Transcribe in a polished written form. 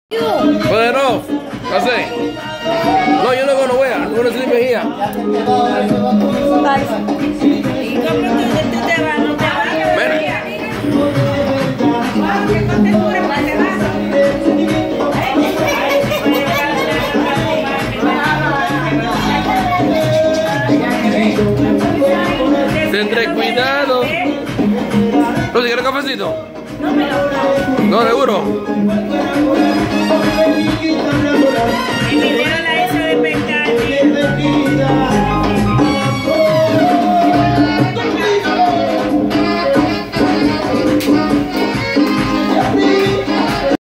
Bueno, no sé. No, yo no voy a. No necesito Mejía. ¿Y cómo tú te vas? ¿No te vas? Mira. Tendré cuidado. ¿No quieres cafecito? No me lo. No, seguro. El dinero